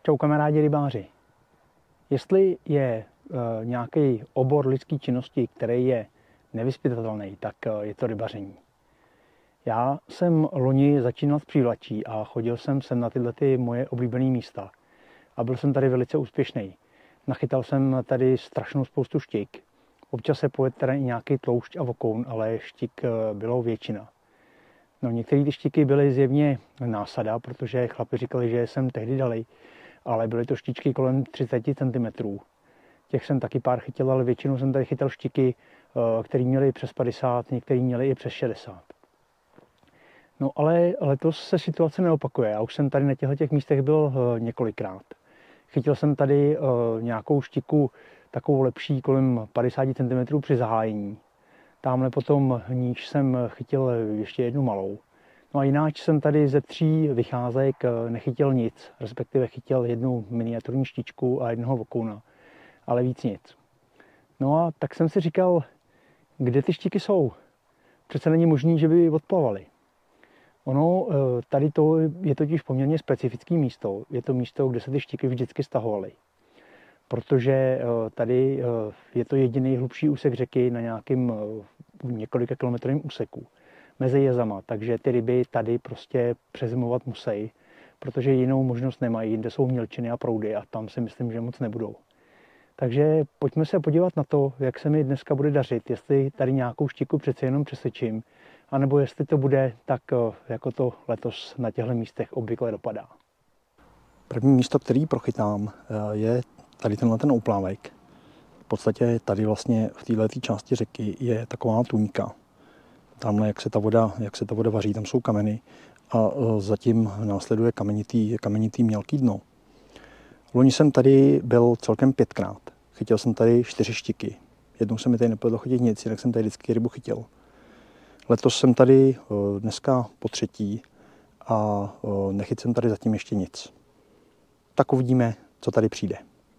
Čau kamarádi rybáři. Jestli je nějaký obor lidské činnosti, který je nevyzpytatelný, tak je to rybaření. Já jsem loni začínal s přívlačí a chodil jsem sem na tyhle moje oblíbené místa. A byl jsem tady velice úspěšný. Nachytal jsem tady strašnou spoustu štik. Občas se povede tady nějaký tloušť a vokoun, ale štik bylo většina. No, některé ty štiky byly zjevně násada, protože chlapi říkali, že jsem tehdy dali, ale byly to štičky kolem 30 cm. Těch jsem taky pár chytil, ale většinou jsem tady chytal štiky, které měly přes 50, některé měly i přes 60. No ale letos se situace neopakuje. Já už jsem tady na těchto místech byl několikrát. Chytil jsem tady nějakou štiku takovou lepší kolem 50 cm při zahájení. Tamhle potom níž jsem chytil ještě jednu malou. No a jináč jsem tady ze 3 vycházek nechytil nic, respektive chytil jednu miniaturní štičku a jednoho vokouna, ale víc nic. No a tak jsem si říkal, kde ty štiky jsou? Přece není možný, že by odplavaly. Ono, tady to je totiž poměrně specifické místo. Je to místo, kde se ty štiky vždycky stahovaly. Protože tady je to jediný hlubší úsek řeky na nějakým několika kilometrovém úseku mezi jezama, takže ty ryby tady prostě přezimovat musí, protože jinou možnost nemají, jinde jsou mělčiny a proudy a tam si myslím, že moc nebudou. Takže pojďme se podívat na to, jak se mi dneska bude dařit, jestli tady nějakou štiku přece jenom přesvědčím, anebo jestli to bude tak, jako to letos na těchto místech obvykle dopadá. První místo, který prochytám, je tady tenhle ten ouplávek. V podstatě tady vlastně v této části řeky je taková tůňka. Tamhle, jak se ta voda vaří, tam jsou kameny a zatím následuje kamenitý mělký dno. Loni jsem tady byl celkem 5krát. Chytil jsem tady 4 štiky. Jednou se mi tady nepovedlo chytit nic, jinak jsem tady vždycky rybu chytil. Letos jsem tady dneska po 3. a nechytil jsem tady zatím ještě nic. Tak uvidíme, co tady přijde.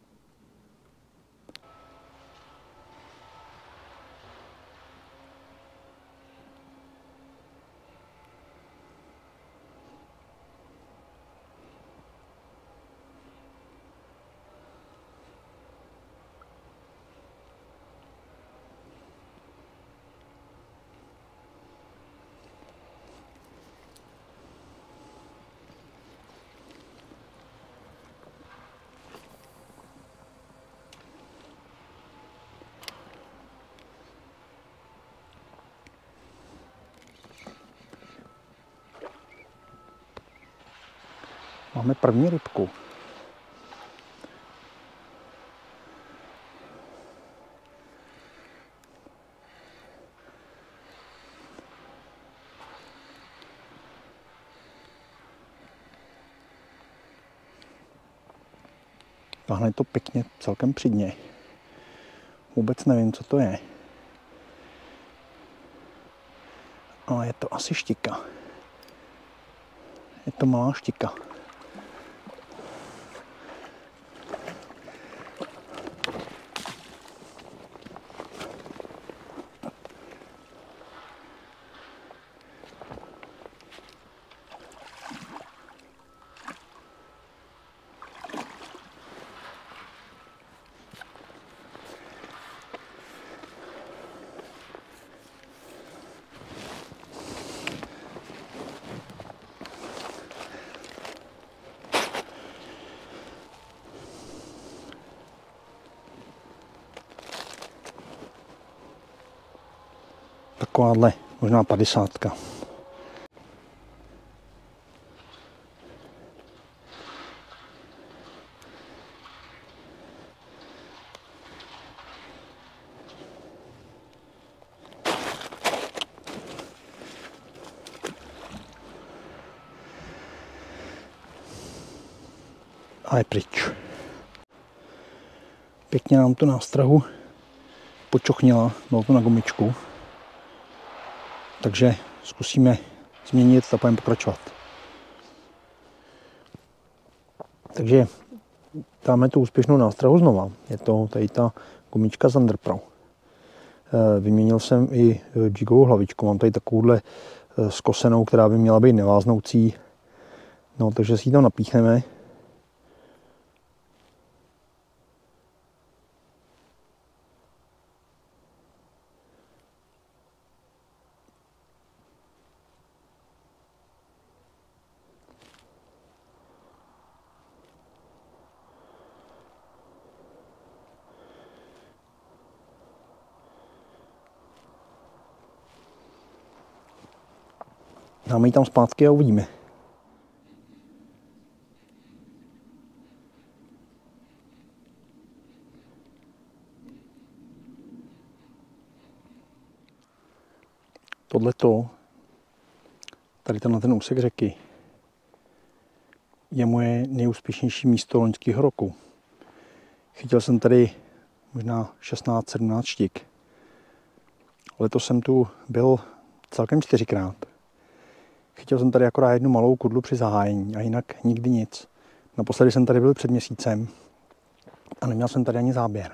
Máme první rybku. Táhne to pěkně celkem při dně. Vůbec nevím, co to je. Ale je to asi štika. Je to malá štika. Takováhle, možná 50. A je pryč. Pěkně nám to nástrahu počochnila, bylo to na gumičku. Takže zkusíme změnit a budeme pokračovat. Takže dáme tu úspěšnou nástrahu znova. Je to tady ta gumička Zander Pro. Vyměnil jsem i jigovou hlavičku. Mám tady takovouhle zkosenou, která by měla být neváznoucí. No, takže si ji tam napíchneme. Dáme ji tam zpátky a uvidíme. Tohleto, tady ten úsek řeky, je moje nejúspěšnější místo loňského roku. Chytil jsem tady možná 16-17 štik. Letos jsem tu byl celkem 4krát. Chytil jsem tady akorát jednu malou kudlu při zahájení a jinak nikdy nic. Naposledy jsem tady byl před měsícem a neměl jsem tady ani záběr.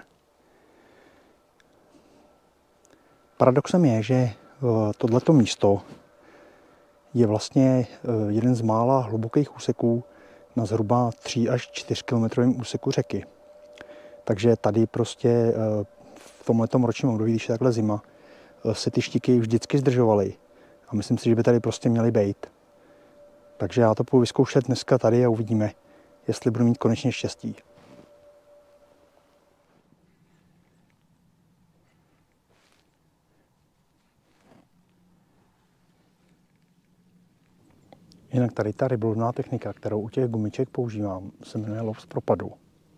Paradoxem je, že tohleto místo je vlastně jeden z mála hlubokých úseků na zhruba 3 až 4 kilometrovém úseku řeky. Takže tady prostě v tomhletom ročním období, když je takhle zima, se ty štiky vždycky zdržovaly. A myslím si, že by tady prostě měly být. Takže já to půjdu vyzkoušet dneska tady a uvidíme, jestli budu mít konečně štěstí. Jinak tady ta rybolovná technika, kterou u těch gumiček používám, se jmenuje lov z propadu.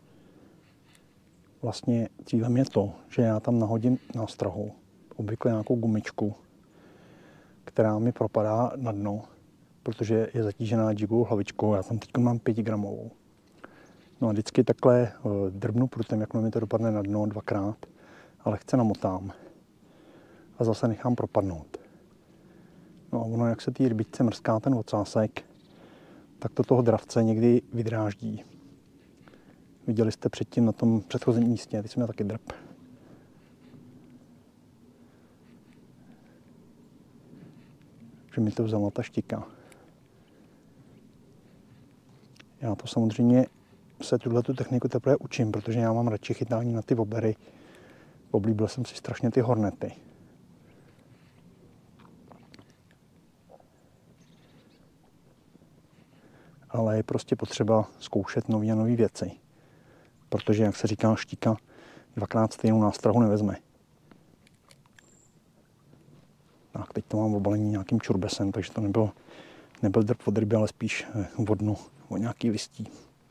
Vlastně cílem je to, že já tam nahodím nástrahu, obvykle nějakou gumičku, která mi propadá na dno, protože je zatížená jigovou hlavičkou. Já tam teď mám 5 gramovou. No a vždycky takhle drbnu prutem, jakmile mi to dopadne na dno 2krát, a lehce namotám a zase nechám propadnout. No a ono, jak se té rybičce mrská ten ocásek, tak to toho dravce někdy vydráždí. Viděli jste předtím na tom předchozím místě, teď jsem měl taky drb. Že mi to vzala ta štika. Já to samozřejmě se tuhletu techniku teprve učím, protože já mám radši chytání na ty wobblery. Oblíbil jsem si strašně ty hornety. Ale je prostě potřeba zkoušet nový a nový věci. Protože, jak se říká, štika 2krát stejnou nástrahu nevezme. Tak, teď to mám obalení nějakým čurbesem, takže to nebyl drb od ryby, ale spíš od dnu, o nějaký listí.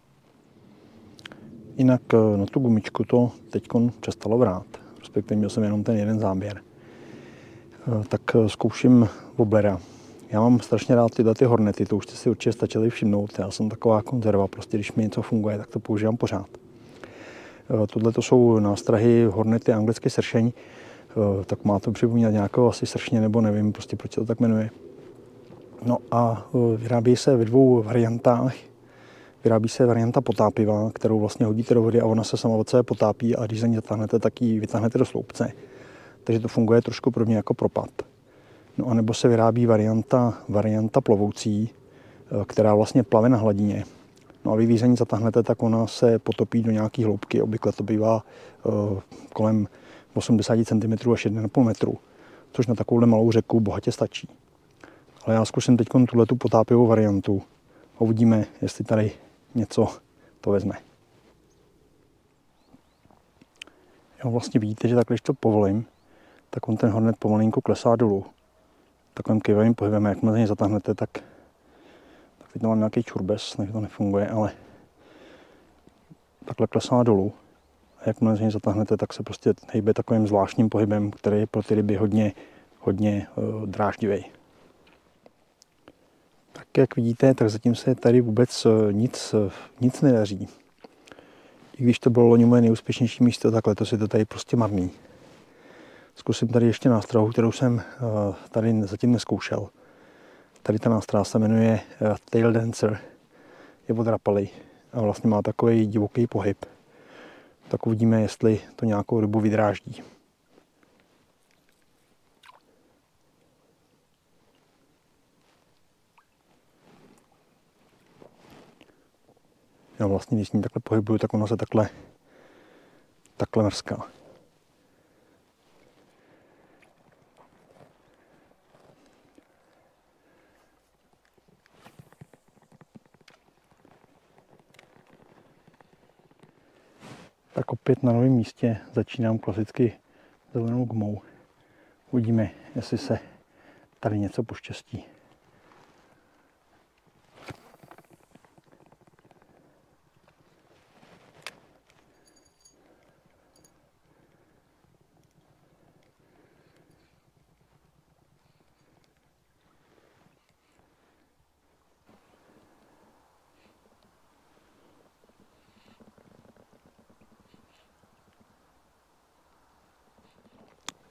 Jinak na tu gumičku to teď přestalo vrát. Respektive měl jsem jenom ten jeden záběr. Tak zkouším wobblera. Já mám strašně rád tyhle ty hornety, to už jste si určitě stačili všimnout. Já jsem taková konzerva, prostě když mi něco funguje, tak to používám pořád. Tohle to jsou nástrahy hornety anglicky sršeň, tak má to připomínat nějakého asi sršně, nebo nevím prostě, proč se to tak jmenuje. No a vyrábí se ve 2 variantách. Vyrábí se varianta potápivá, kterou vlastně hodíte do vody a ona se sama od sebe potápí a když za ní zatáhnete, tak ji vytáhnete do sloupce. Takže to funguje trošku podobně jako propad. No a nebo se vyrábí varianta plovoucí, která vlastně plave na hladině. No a vy když za ní zatáhnete, tak ona se potopí do nějaké hloubky. Obvykle to bývá kolem 80 cm až 1,5 metru, což na takovouhle malou řeku bohatě stačí. Ale já zkusím teď tuhletu potápivou variantu a uvidíme, jestli tady něco to vezme. Jo, vlastně vidíte, že takhle, když to povolím, tak on ten hornet pomalinku klesá dolů. Takovým kývavým pohybem, jakmile za něj zatáhnete, tak teď mám nějaký čurbes, takže to nefunguje, ale takhle klesá dolů. A jakmile za něj zatáhnete, tak se prostě hejbe takovým zvláštním pohybem, který je pro ty ryby hodně dráždivý. Tak jak vidíte, tak zatím se tady vůbec nic nedaří. I když to bylo loni moje nejúspěšnější místo, tak letos je to tady prostě marný. Zkusím tady ještě nástrahu, kterou jsem tady zatím neskoušel. Tady ta nástraha se jmenuje Tail Dancer. Je od Rapala a vlastně má takový divoký pohyb. Tak uvidíme, jestli to nějakou rybu vydráždí. Jo, vlastně když s ní takhle pohybuju, tak ono se takhle mrská. Tak opět na novém místě začínám klasicky zelenou gumou. Uvidíme, jestli se tady něco poštěstí.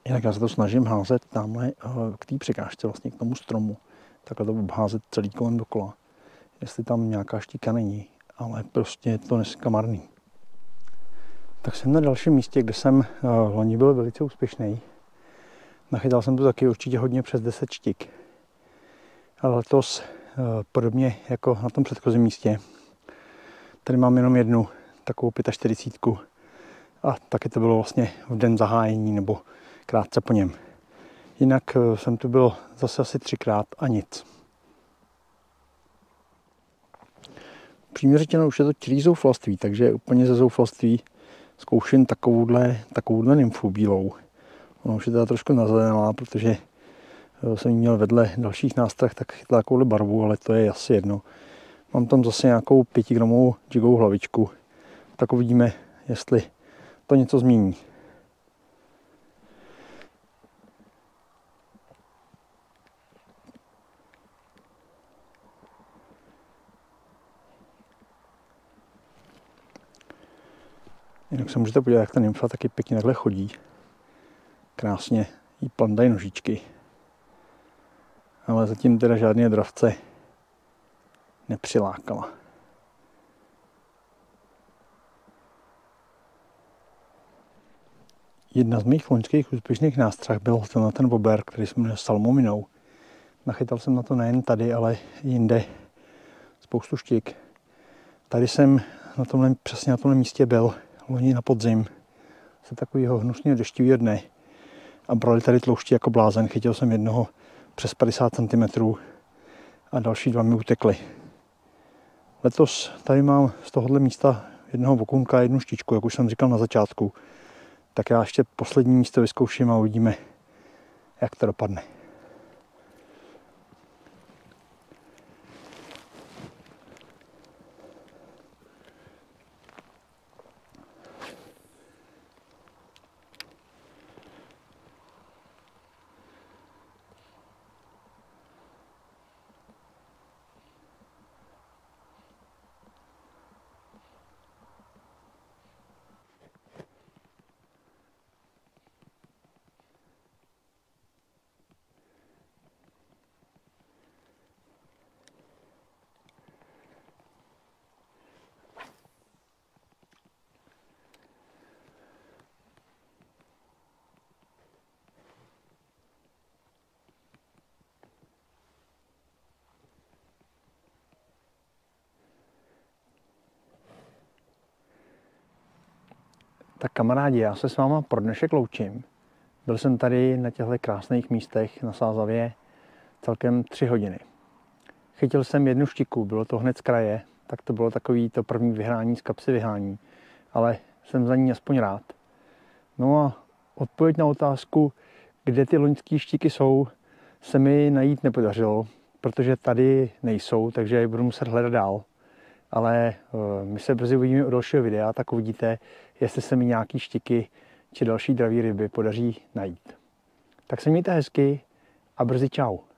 Jinak já se to snažím házet tamhle k té překážce, vlastně k tomu stromu. Takhle to obházet celý kolem dokola. Jestli tam nějaká štíka není, ale prostě je to dneska marný. Tak jsem na dalším místě, kde jsem loni byl velice úspěšný. Nachytal jsem tu taky určitě hodně přes 10 štik. Ale letos, podobně jako na tom předchozím místě, tady mám jenom jednu takovou 45. A taky to bylo vlastně v den zahájení nebo krátce po něm. Jinak jsem tu byl zase asi 3krát a nic. Přímě řečeno, už je to čirý zoufalství, takže úplně ze zoufalství zkouším takovouhle nymfu bílou. Ona už je teda trošku nazelenalá, protože jsem ji měl vedle dalších nástrah, tak chytla takovouhle barvu, ale to je asi jedno. Mám tam zase nějakou 5gramovou jigovou hlavičku, tak uvidíme, jestli to něco změní. Jinak se můžete podívat, jak ta nymfa taky pěkně takhle chodí. Krásně jí plandají nožičky. Ale zatím teda žádné dravce nepřilákala. Jedna z mých loňských úspěšných nástrah byl ten bober, který se jmenuje salmominou. Nachytal jsem na to nejen tady, ale i jinde spoustu štik. Tady jsem přesně na tomhle místě byl loni na podzim se takového hnusného deštivého dne a brali tady tloušti jako blázen. Chytil jsem jednoho přes 50 cm a další 2 mi utekly. Letos tady mám z tohohle místa jednoho vokunka, jednu štičku, jak už jsem říkal na začátku. Tak já ještě poslední místo vyzkouším a uvidíme, jak to dopadne. Tak kamarádi, já se s váma pro dnešek loučím. Byl jsem tady na těchto krásných místech na Sázavě celkem 3 hodiny. Chytil jsem jednu štiku, bylo to hned z kraje, tak to bylo takový to první vyhrání z kapsy vyhání, ale jsem za ní aspoň rád. No a odpověď na otázku, kde ty loňské štiky jsou, se mi najít nepodařilo, protože tady nejsou, takže je budu muset hledat dál. Ale my se brzy uvidíme u dalšího videa, tak uvidíte, jestli se mi nějaký štiky či další draví ryby podaří najít. Tak se mějte hezky a brzy čau.